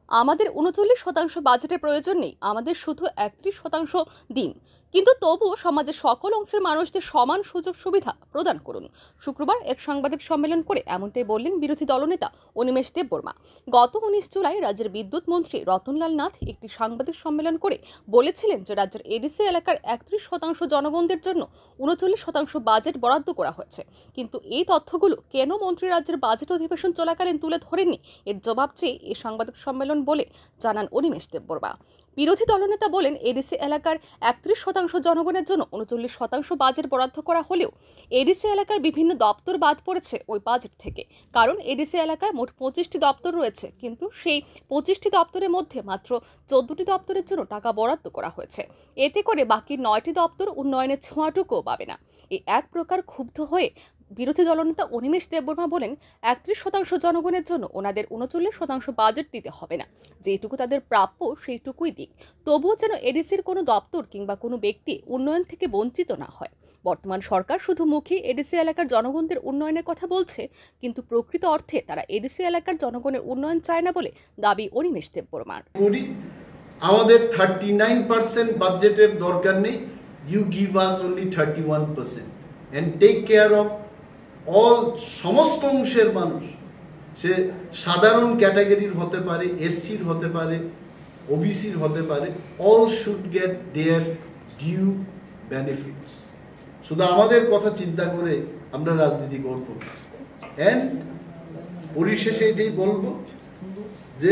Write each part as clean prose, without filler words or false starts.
আমাদের ৩৯% বাজেটের প্রয়োজন নেই, আমাদের শুধু ৩১% দিন, কিন্তু তবুও সমাজের সকল অংশের মানুষদের সমান সুযোগ সুবিধা প্রদান করুন। শুক্রবার এক সাংবাদিক সম্মেলন করে এমনটাই বললেন বিরোধী দলনেতা অনিমেষ দেববর্মা। গত ১৯ জুলাই রাজ্যের বিদ্যুৎ মন্ত্রী রতনলাল নাথ একটি সাংবাদিক সম্মেলন করে বলেছিলেন যে রাজ্যের এডিসি এলাকার ৩১% জনগণদের জন্য ৩৯% বাজেট বরাদ্দ করা হয়েছে। কিন্তু এই তথ্যগুলো কেন মন্ত্রী রাজ্যের বাজেট অধিবেশন চলাকালীন তুলে ধরেননি, এর জবাব চেয়ে এই সাংবাদিক সম্মেলন বলে জানান অনিমেষ দেববর্মা। বিরোধী দলনেতা বলেন, এডিসি এলাকার ৩১% জনগণের জন্য ৩৯% বাজেট বরাদ্দ করা হলেও এডিসি এলাকার বিভিন্ন দপ্তর বাদ পড়েছে ওই বাজেট থেকে। কারণ এডিসি এলাকায় মোট 25টি দপ্তর রয়েছে, কিন্তু সেই 25টি দপ্তরের মধ্যে মাত্র 14টি দপ্তরের জন্য টাকা বরাদ্দ করা হয়েছে। এতে করে বাকি 9টি দপ্তর উন্নয়নের ছোঁয়াটুকুও পাবে না। এই এক প্রকার ক্ষুব্ধ হয়ে বিরোধী দলনেতা অনিমেষ দেববর্মা বলেন, ৩১% জনগণের জন্য ওনাদের ৩৯% বাজেট দিতে হবে না, যেটুকু তাদের প্রাপ্য সেইটুকুই দিক। তবুও যেন এডিসির কোনো দপ্তর কিংবা কোনো ব্যক্তি উন্নয়ন থেকে বঞ্চিত না হয়। বর্তমান সরকার শুধু মুখে এডিসি এলাকার জনগণদের উন্নয়নের কথা বলছে, কিন্তু প্রকৃত অর্থে তারা এডিসি এলাকার জনগণের উন্নয়ন চায় না বলে দাবি অনিমেষ দেববর্মার। আমাদের 39% বাজেটের দরকার নেই, you give us only 31% and take care of all সমস্ত অংশের মানুষ, সে সাধারণ ক্যাটাগরির হতে পারে, এসসির হতে পারে, ওবিসির হতে পারে, all should get their due benefits. শুধু আমাদের কথা চিন্তা করে আমরা রাজনীতি করব। এন্ড পরিশেষে এটাই বলবো যে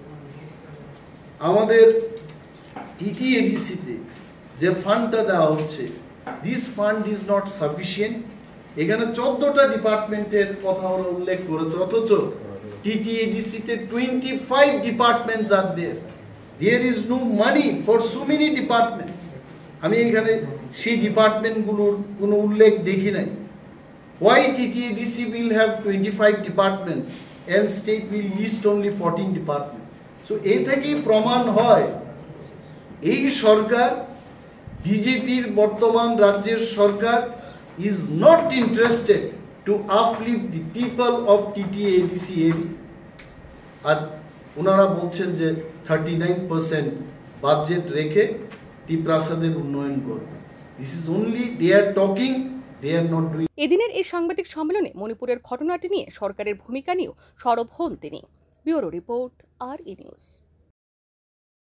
আমাদের টিটিএডিসিতে যে ফান্ডটা দেওয়া হচ্ছে, this fund is not sufficient. এখানে 14টা ডিপার্টমেন্টের কথা ওরা উল্লেখ করেছে, অথচ টিটিএডিসিতে 25 ডিপার্টমেন্টস আর there is no money for so many departments. আমি এখানে সেই ডিপার্টমেন্টগুলোর কোনো উল্লেখ দেখি নাই। Why TTADC will have 25 departments and state will list only 14 departments? So এই থেকেই প্রমাণ হয় এই সরকার, বিজেপির বর্তমান রাজ্যের সরকার is not interested to uplift the people of TTADC area. আর ওনারা বলছেন যে 39% বাজেট রেখে ত্রিপ্রাসাদের উন্নয়ন করবে। This is only they are talking, they are not doing. এদিনের এই সাংবাদিক সম্মেলনে মণিপুরের ঘটনাটি নিয়ে সরকারের ভূমিকা নিয়েও সরব হন তিনি। Bureau report, RE news.